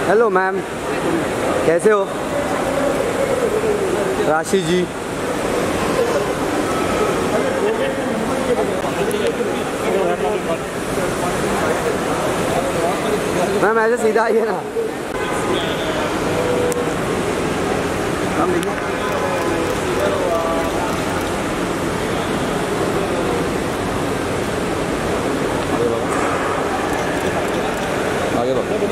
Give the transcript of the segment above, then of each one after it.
Hello ma'am, कैसे हो? राशि जी। मैम ऐसे सीधा आइए ना। हम देखिए आगे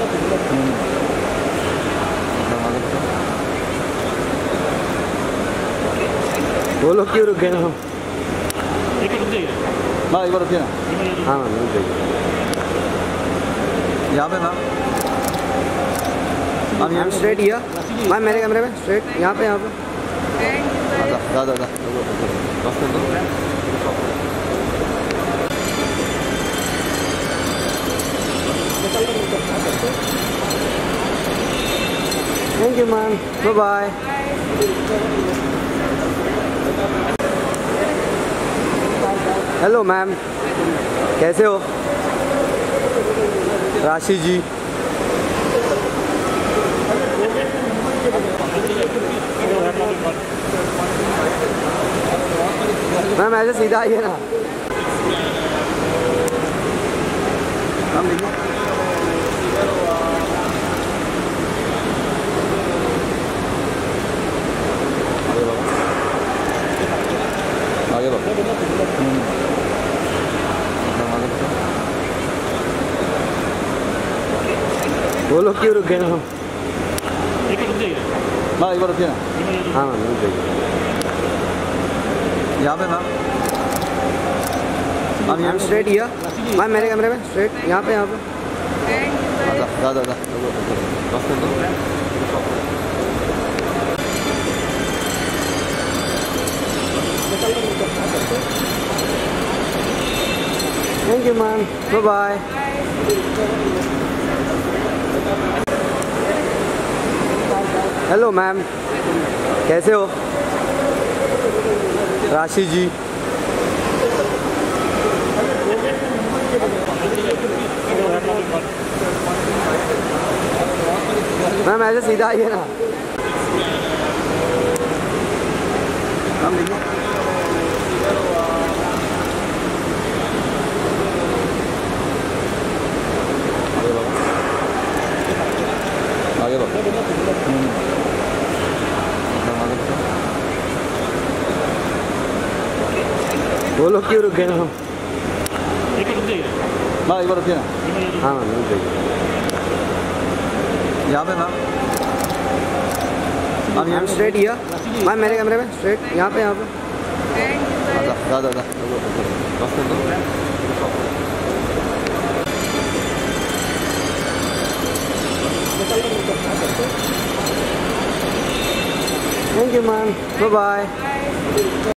वो लोग क्यों रुक गए ना? एक बार रुकिए ना। हाँ मैम रुक जाइए। यहाँ पे ma'am ma'am straight here. Ma'am मेरे कमरे में स्ट्रेट यहाँ पे दादा thank you ma'am, bye bye. Hello ma'am, कैसे हो? राशि जी। मैम ऐसे सीधा आइए ना। हम देखिए आगे वो लोग क्यों रुक गए ना? एक बार रुकिए ना। हाँ मैम रुक जाइए। यहाँ पे ma'am ma'am straight here. Ma'am मेरे कमरे में स्ट्रेट यहाँ पे दादा thank you ma'am, bye bye. Hello ma'am, कैसे हो? राशि जी। मैम ऐसे सीधा आइए ना। हम देखिए आगे वो लोग क्यों रुक गए ना? एक बार रुकिए ना। हाँ मैम रुक जाइए। यहाँ पे ma'am ma'am straight here. Ma'am मेरे कमरे में स्ट्रेट यहाँ पे दादा thank you ma'am, bye bye.